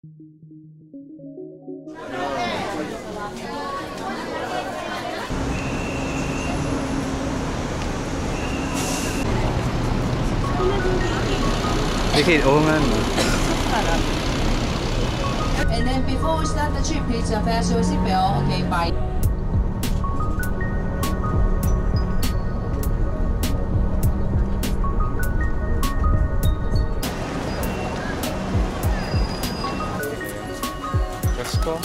이렇게 오면. And then before we start the trip, please fasten your seatbelt. Okay, bye. Let's go.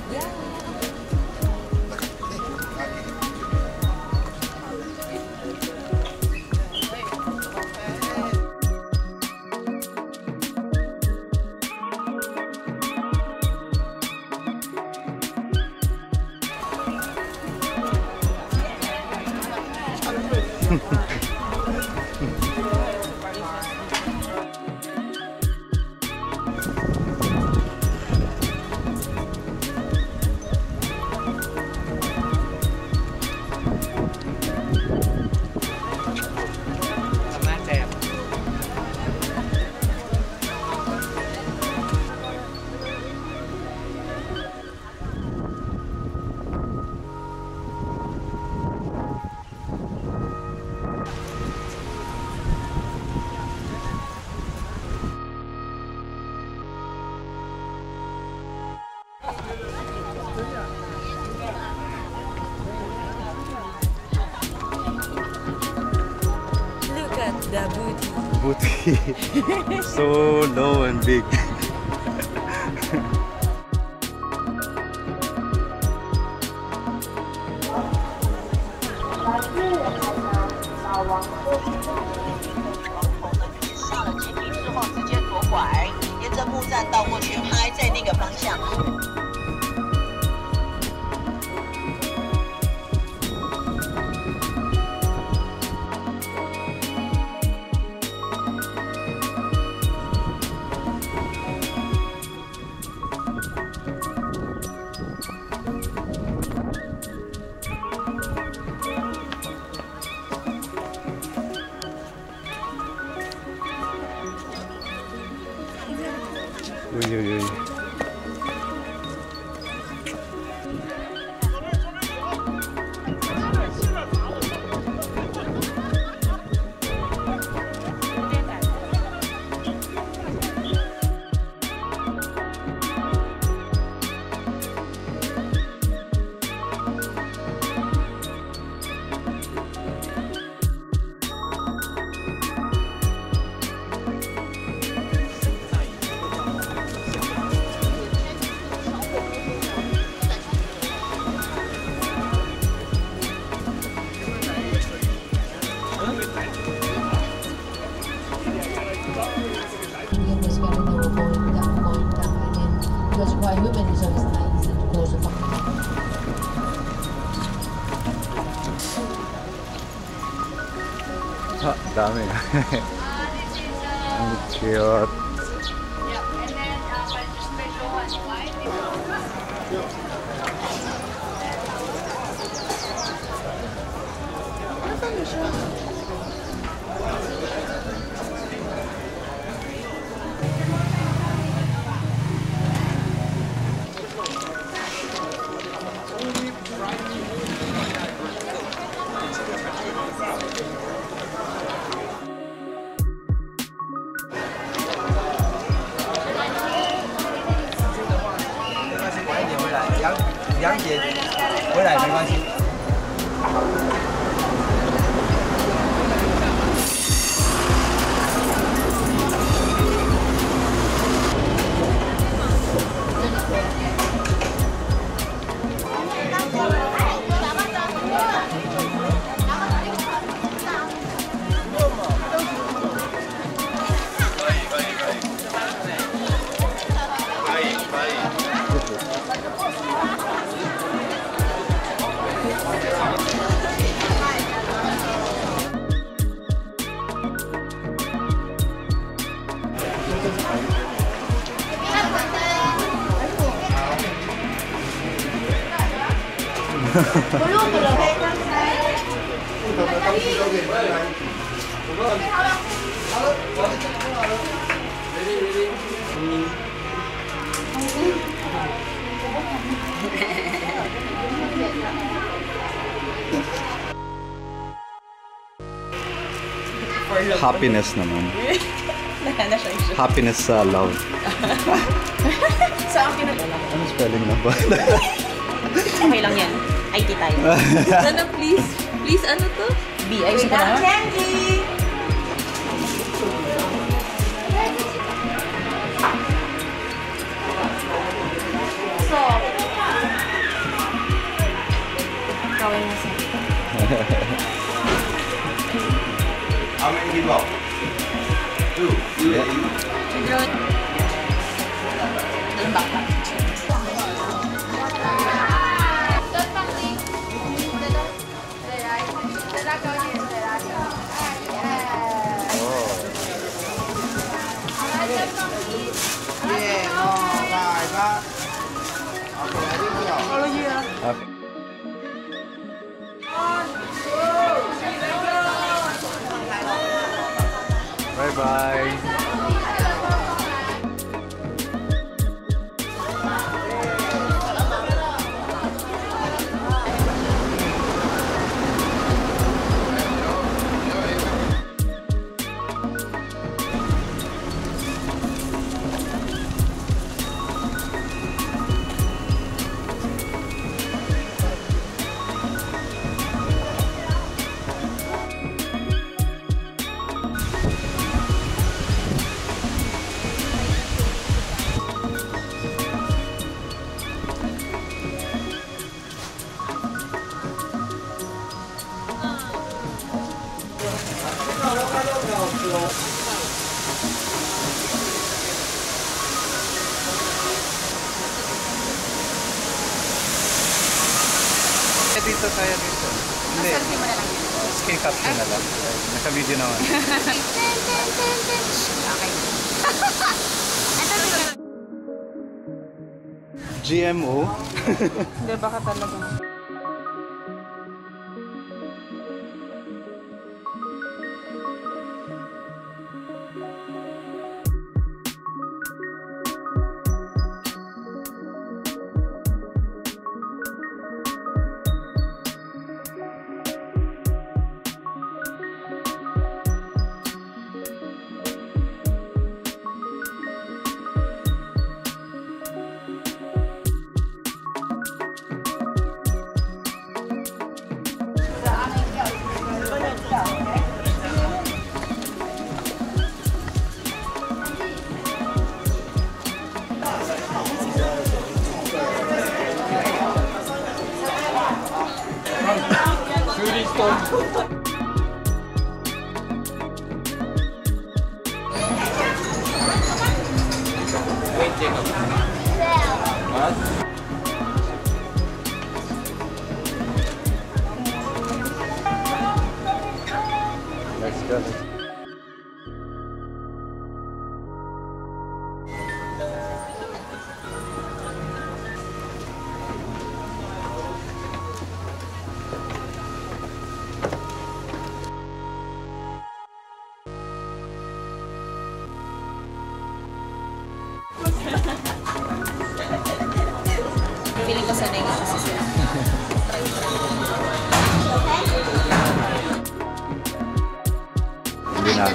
The booty. Booty. So low and big. Ui. 아, dami. Ang cute. 2点回来没关系。 不用不了，可以刚才。好了。 Happiness naman. Happiness sa love. Sa akin na lang. Ano spelling na ba? Okay lang yan. IT tayo. Ano, please? Please, ano to? B. Ay, gusto ko na. Candy! So, Kawin mo sa. How many give up? Two. Dalang baka. Okay. Bye-bye. Dito tayo dito. Hindi. Selfie mo na lang yun. Screen caption na lang. Naka-video naman. Okay. GMO. Hindi, baka talaga. Let's go. Feeling ko sanay nga kasi sila. Hindi na.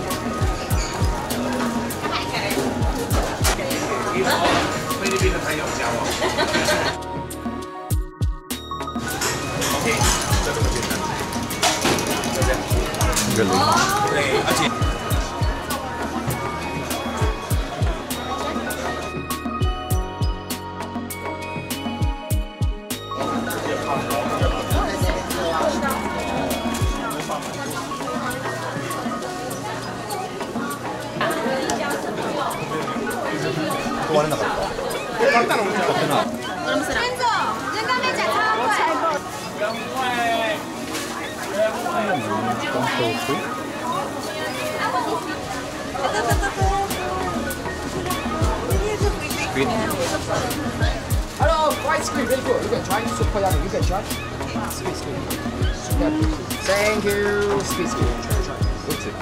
Galing. kuha na nakalpa. Walang masarap. Pang tofu. Squid. Hello, white squid, very good. You can try. Super yummy. You can try. Squid, squid. Super. Thank you. Squid, squid. Try, try. What's it?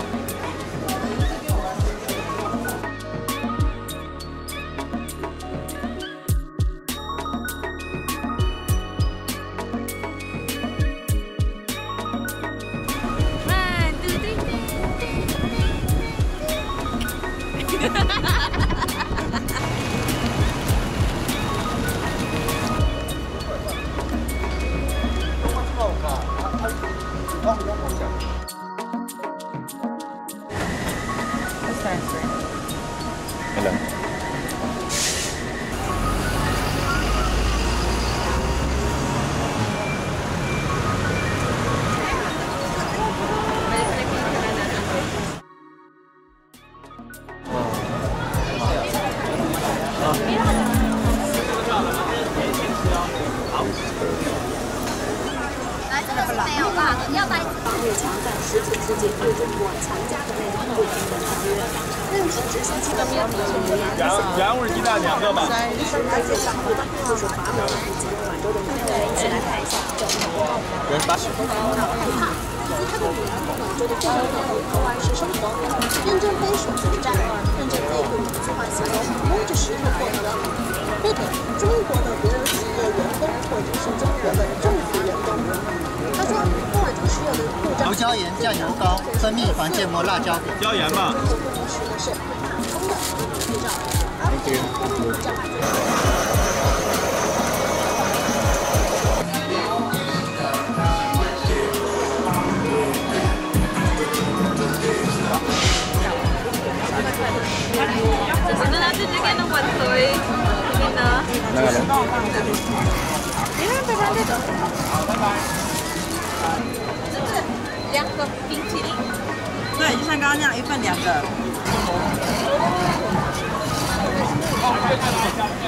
来，这个是没有辣的，要带防护墙在实体世界对中国强加的那种不平等条约，任何执行这个标准原味鸡蛋2个吧。 来自法国的，就是法国以及满洲的一起来看一下这个人80。 以及它的女儿满洲的最高法律和外事生活，认证杯选择战，认证杯对民族化形容摸着石头获得的，或者中国的别人企业员工，或者是中国的政府员工。他说，波尔图石油的护照。 胡椒盐、酱油膏、蜂蜜、黄芥末、辣椒粉。 椒盐吧。 不同时的是普通的护照，而不是公民证。 Sunod natin lagyan ng wantoy. Sige na. Yang ke pink chili? 对，就像刚刚那样，1份2个。